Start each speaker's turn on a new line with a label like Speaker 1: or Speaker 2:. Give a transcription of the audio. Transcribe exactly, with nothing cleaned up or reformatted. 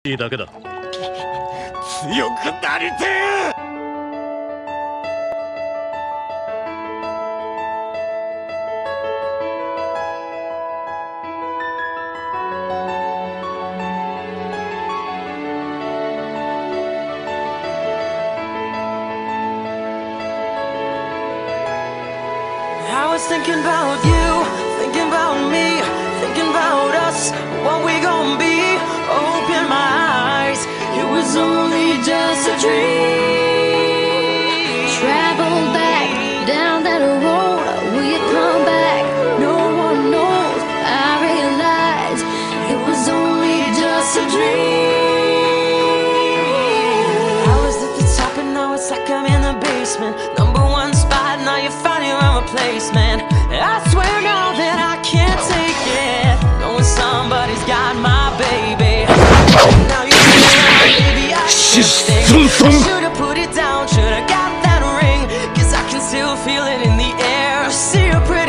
Speaker 1: いいだけだ。
Speaker 2: 強くなりてえ。
Speaker 3: I was thinking about you, thinking about me, thinking about us, what we gon' be. Open my eyes, it was only just a dream.
Speaker 4: Travel back down that road, will you come back? No one knows. I realized it was only just a dream.
Speaker 3: I was at the top and now it's like I'm in the basement. Number one spot, now you're finding your replacement. I swear now that I can't take it, knowing somebody's got my baby. Now you baby, I should think I should've put it down, should've got that ring, 'cause I can still feel it in the air. See your pretty